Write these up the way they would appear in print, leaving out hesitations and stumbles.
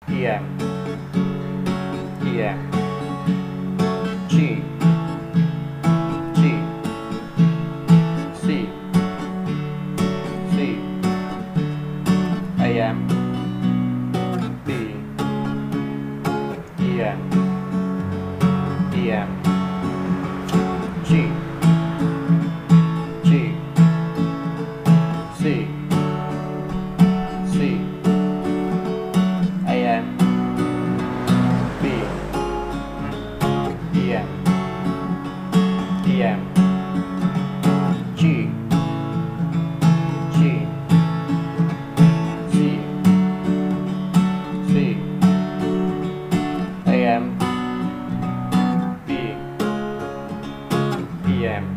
EM, EM, G, G, C, C, AM, B, EM, EM, G, G, C, C, AM, B, EM, EM, G, G, C, C, AM, B, EM,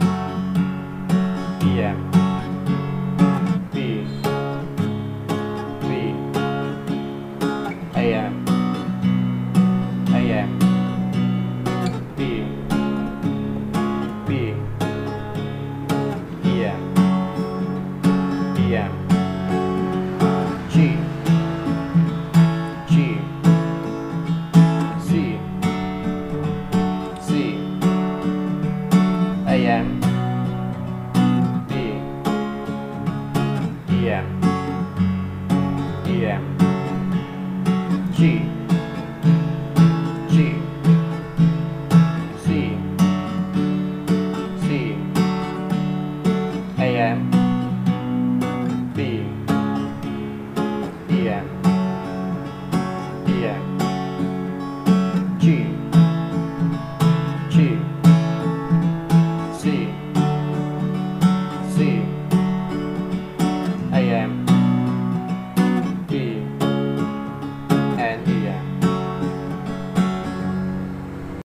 EM, B, B, AM, AM, B, B, EM, EM, G, G, C, C, AM, B, EM, EM, G,